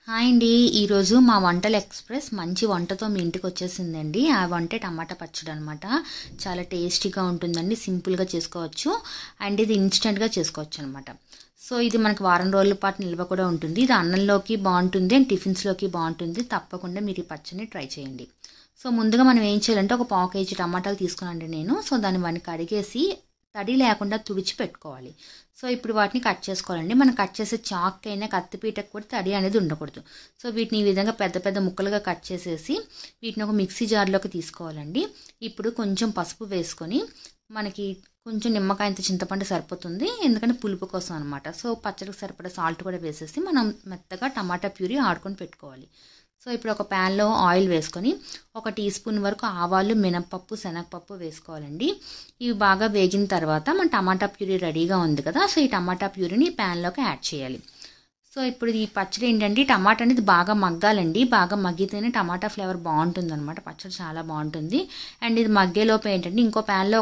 Hi అండి. ఈరోజు మా వంటల ఎక్స్ప్రెస్ మంచి వంటతో మీ ఇంటికి వచ్చేసిందండి. ఆ వంటే టమాటా పచ్చడి అనమాట. చాలా టేస్టీగా ఉంటుందండి. సింపుల్గా చేసుకోవచ్చు అండ్ ఇది ఇన్స్టెంట్గా చేసుకోవచ్చు అనమాట. సో ఇది మనకు వారం రోజుల పాటు నిల్వ కూడా ఉంటుంది. ఇది అన్నంలోకి బాగుంటుంది అండ్ టిఫిన్స్లోకి బాగుంటుంది. తప్పకుండా మీరు ఈ పచ్చడిని ట్రై చేయండి. సో ముందుగా మనం ఏం చేయాలంటే ఒక పావు కేజీ టమాటాలు తీసుకున్నాండి నేను. సో దాన్ని వాటిని కడిగేసి తడి లేకుండా తుడిచి పెట్టుకోవాలి. సో ఇప్పుడు వాటిని కట్ చేసుకోవాలండి. మనం కట్ చేసే చాక్ అయినా కత్తిపీటకు కూడా తడి అనేది ఉండకూడదు. సో వీటిని ఈ విధంగా పెద్ద పెద్ద ముక్కలుగా కట్ చేసేసి వీటిని ఒక మిక్సీ జార్లోకి తీసుకోవాలండి. ఇప్పుడు కొంచెం పసుపు వేసుకొని మనకి కొంచెం నిమ్మకాయంత చింతపండు సరిపోతుంది, ఎందుకంటే పులుపు కోసం అనమాట. సో పచ్చడికి సరిపడా సాల్ట్ కూడా వేసేసి మనం మెత్తగా టమాటా ప్యూరీ ఆడుకొని పెట్టుకోవాలి. సో ఇప్పుడు ఒక ప్యాన్లో ఆయిల్ వేసుకొని 1 టీ స్పూన్ వరకు ఆవాలు, మినపప్పు, శనగపప్పు వేసుకోవాలండి. ఇవి బాగా వేగిన తర్వాత మన టమాటా ప్యూరీ రెడీగా ఉంది కదా. సో ఈ టమాటా ప్యూరీని ప్యాన్లోకి యాడ్ చేయాలి. సో ఇప్పుడు ఈ పచ్చడి ఏంటంటే టమాటా అనేది బాగా మగ్గాలండి. బాగా మగ్గితేనే టమాటా ఫ్లేవర్ బాగుంటుంది అనమాట. పచ్చడి చాలా బాగుంటుంది. అండ్ ఇది మగ్గేలోపు ఏంటంటే ఇంకో ప్యాన్లో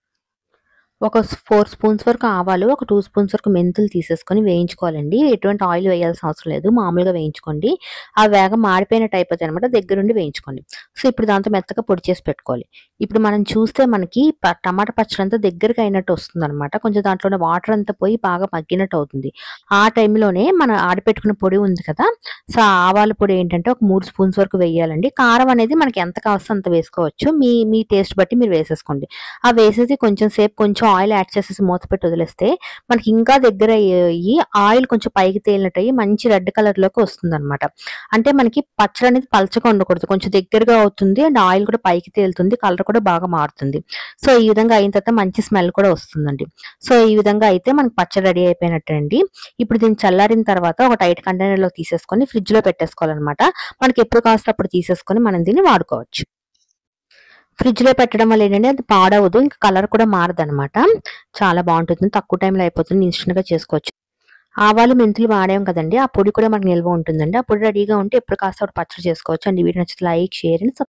ఒక 4 స్పూన్స్ వరకు ఆవాలు, ఒక 2 స్పూన్స్ వరకు మెంతులు తీసేసుకొని వేయించుకోవాలండి. ఎటువంటి ఆయిల్ వేయాల్సిన అవసరం లేదు, మామూలుగా వేయించుకోండి. ఆ వేగం మాడిపోయినట్టు అయిపోతాయి అనమాట, దగ్గరుండి వేయించుకోండి. సో ఇప్పుడు దాంతో మెత్తగా పొడి చేసి పెట్టుకోవాలి. ఇప్పుడు మనం చూస్తే మనకి టమాటా పచ్చడి అంతా దగ్గరగా అయినట్టు వస్తుంది అనమాట. కొంచెం దాంట్లోనే వాటర్ అంతా పోయి బాగా మగ్గినట్టు అవుతుంది. ఆ టైంలోనే మనం ఆడిపెట్టుకున్న పొడి ఉంది కదా, సో ఆ ఆవాల పొడి ఏంటంటే ఒక 3 స్పూన్స్ వరకు వేయాలండి. కారం అనేది మనకి ఎంత కావాల్సో అంత వేసుకోవచ్చు, మీ మీ టేస్ట్ బట్టి మీరు వేసేసుకోండి. ఆ వేసేసి కొంచెం సేపు కొంచెం ఆయిల్ యాడ్ చేసేసి మూత పెట్టి వదిలేస్తే మనకి ఇంకా దగ్గర అయ్యి ఆయిల్ కొంచెం పైకి తేలినట్టు అయ్యి మంచి రెడ్ కలర్ లోకి వస్తుంది అనమాట. అంటే మనకి పచ్చడి అనేది పలచగా ఉండకూడదు, కొంచెం దగ్గరగా అవుతుంది అండ్ ఆయిల్ కూడా పైకి తేలుతుంది, కలర్ కూడా బాగా మారుతుంది. సో ఈ విధంగా అయిన తర్వాత మంచి స్మెల్ కూడా వస్తుందండి. సో ఈ విధంగా అయితే మనకి పచ్చడి రెడీ అయిపోయినట్టు అండి. ఇప్పుడు దీన్ని చల్లారిన తర్వాత ఒక టైట్ కంటైనర్ లో తీసేసుకొని ఫ్రిడ్జ్ లో పెట్టేసుకోవాలన్నమాట. మనకి ఎప్పుడు కావాల్సిన అప్పుడు తీసేసుకొని మనం దీన్ని వాడుకోవచ్చు. ఫ్రిడ్జ్‌లో పెట్టడం వల్ల ఏంటంటే అది పాడవదు, ఇంకా కలర్ కూడా మారదనమాట. చాలా బాగుంటుంది, తక్కువ టైంలో అయిపోతుంది, ఇన్స్టెంట్‌గా చేసుకోవచ్చు. ఆవాలు, మెంతులు వాడాం కదండీ, ఆ పొడి కూడా మనకు నిల్వ ఉంటుందండి. ఆ పొడి రెడీగా ఉంటే ఎప్పుడు కావాల్సిన అప్పుడు పచ్చడి చేసుకోవచ్చు అండి. వీడియో నచ్చితే లైక్, షేర్ అండ్